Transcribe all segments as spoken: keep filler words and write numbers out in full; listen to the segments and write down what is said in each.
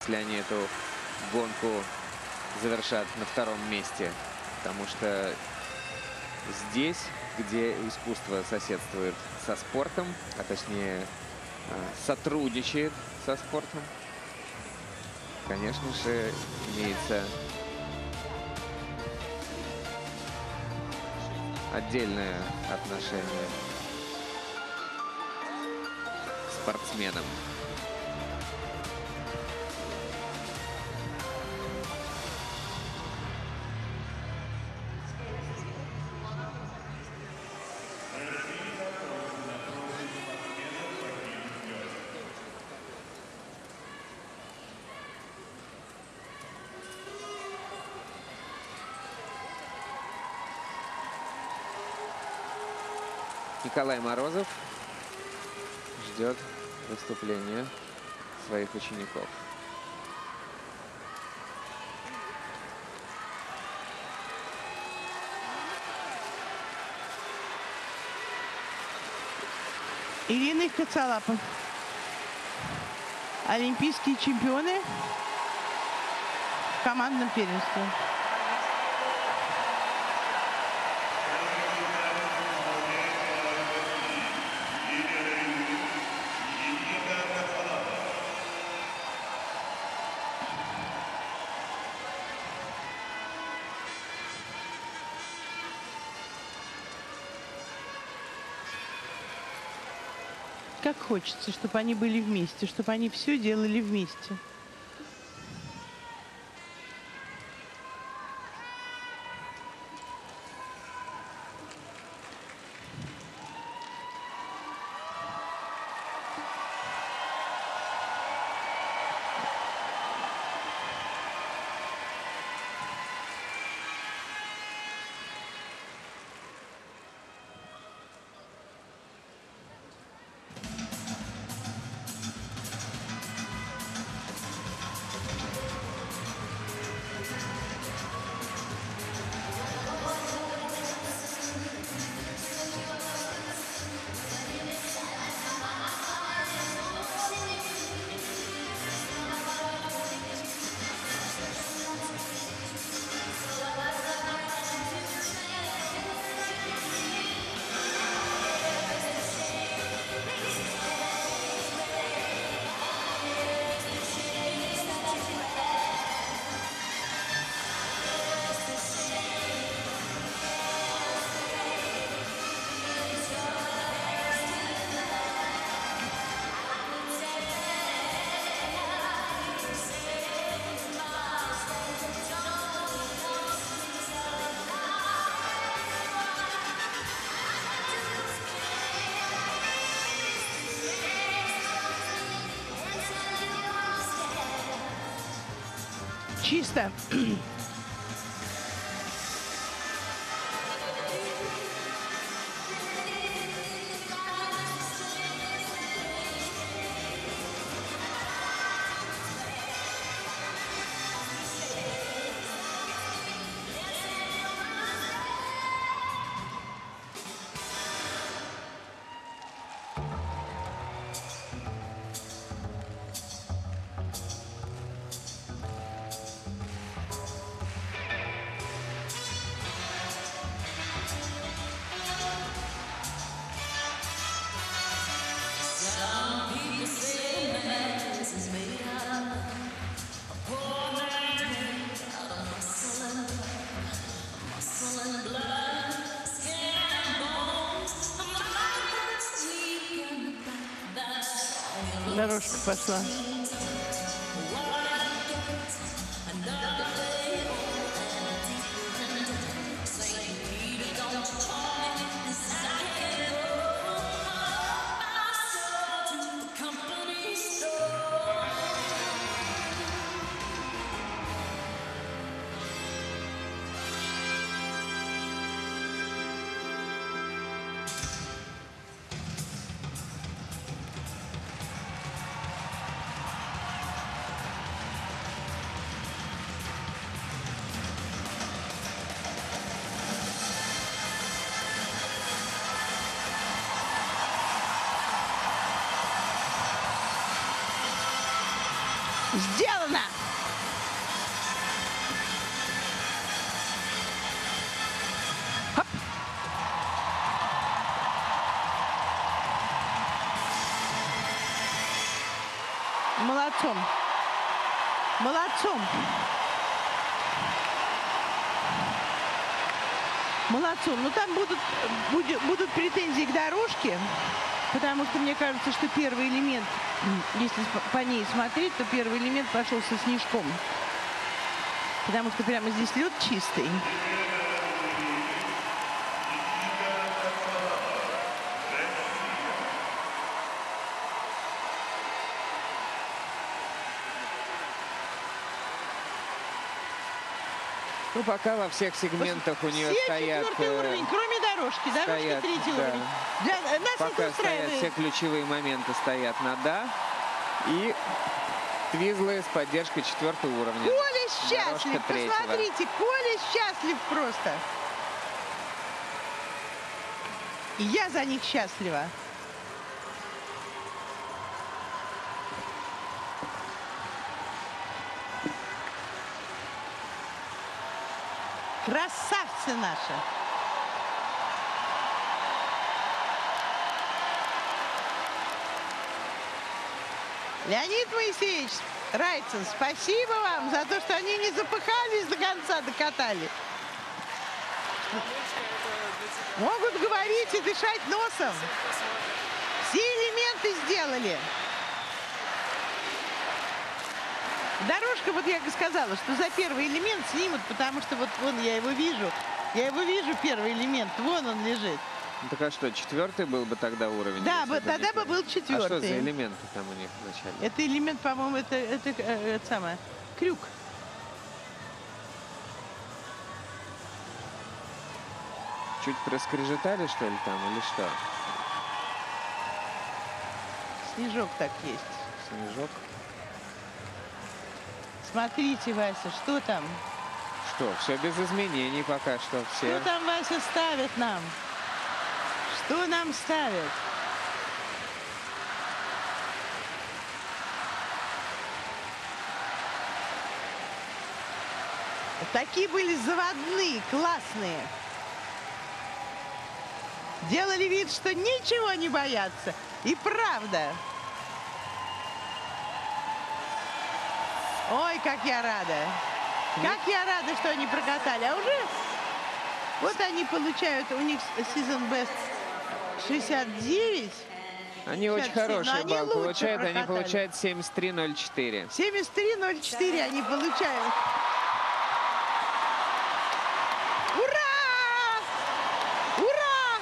если они эту гонку завершат на втором месте. Потому что здесь, где искусство соседствует со спортом, а точнее сотрудничает со спортом, конечно же, имеется отдельное отношение к спортсменам. Николай Морозов ждет выступления своих учеников. Ирина и Коцалапов. Олимпийские чемпионы в командном первенстве. Как хочется, чтобы они были вместе, чтобы они все делали вместе. Чисто. Дорожка пошла. Сделано! Хоп. Молодцом. Молодцом. Молодцом. Ну, там будут, будет, будут претензии к дорожке, потому что мне кажется, что первый элемент, если по ней смотреть, то первый элемент пошел со снежком. Потому что прямо здесь лед чистый. Ну, пока во всех сегментах у нее все стоят... четвертый э, уровень, кроме дорожки. Дорожка стоят, третий да. уровень. Для, нас Пока это стоят устраивает. все ключевые моменты стоят на «да». И Твизлы с поддержкой четвертого уровня. Коля счастлив. Дорожка третьего. Посмотрите, Коля счастлив просто. И я за них счастлива. Красавцы наши. Леонид Моисеевич Райцин, спасибо вам за то, что они не запыхались до конца, докатали. Могут говорить и дышать носом. Все элементы сделали. Дорожка, вот я сказала, что за первый элемент снимут, потому что вот вон я его вижу. Я его вижу, первый элемент. Вон он лежит. Ну, так а что, четвертый был бы тогда уровень? Да, если бы, тогда бы не был А четвертый. что за элементы там у них вначале? Это элемент, по-моему, это, это, э, это самое, крюк. Чуть проскрежетали, что ли, там, или что? Снежок так есть. Снежок. Смотрите, Вася, что там? Что, все без изменений пока что. Все. Что там, Вася, ставит нам? Что нам ставят? Такие были заводные, классные. Делали вид, что ничего не боятся. И правда. Ой, как я рада. Как я рада, что они прокатали. А уже вот они получают, у них season best шестьдесят девять. Они очень шестьдесят семь, но хороший они балл лучше получают. Они прокатали. получают семьдесят три ноль четыре. семьдесят три ноль четыре они получают. Ура! Ура!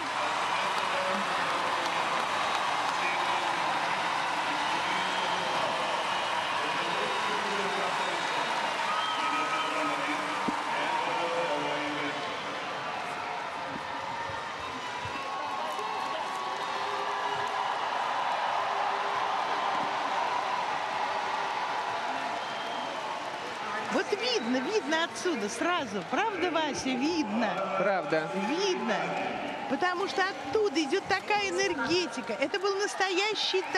Вот видно, видно отсюда сразу. Правда, Вася, видно? Правда. Видно. Потому что оттуда идет такая энергетика. Это был настоящий